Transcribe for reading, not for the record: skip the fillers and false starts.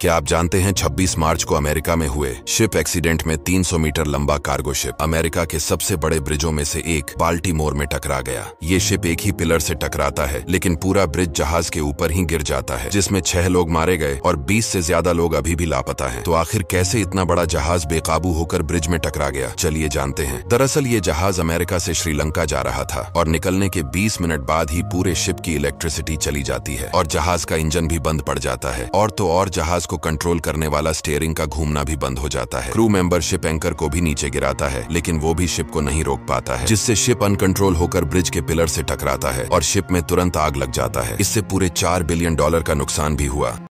क्या आप जानते हैं 26 मार्च को अमेरिका में हुए शिप एक्सीडेंट में 300 मीटर लंबा कार्गो शिप अमेरिका के सबसे बड़े ब्रिजों में से एक बाल्टीमोर में टकरा गया। ये शिप एक ही पिलर से टकराता है, लेकिन पूरा ब्रिज जहाज के ऊपर ही गिर जाता है, जिसमें 6 लोग मारे गए और 20 से ज्यादा लोग अभी भी लापता हैं। तो आखिर कैसे इतना बड़ा जहाज बेकाबू होकर ब्रिज में टकरा गया, चलिए जानते हैं। दरअसल ये जहाज अमेरिका से श्रीलंका जा रहा था और निकलने के 20 मिनट बाद ही पूरे शिप की इलेक्ट्रिसिटी चली जाती है और जहाज का इंजन भी बंद पड़ जाता है। और तो और जहाज को कंट्रोल करने वाला स्टीयरिंग का घूमना भी बंद हो जाता है। क्रू मेंबर शिप एंकर को भी नीचे गिराता है, लेकिन वो भी शिप को नहीं रोक पाता है, जिससे शिप अनकंट्रोल होकर ब्रिज के पिलर से टकराता है और शिप में तुरंत आग लग जाता है। इससे पूरे $4 बिलियन का नुकसान भी हुआ।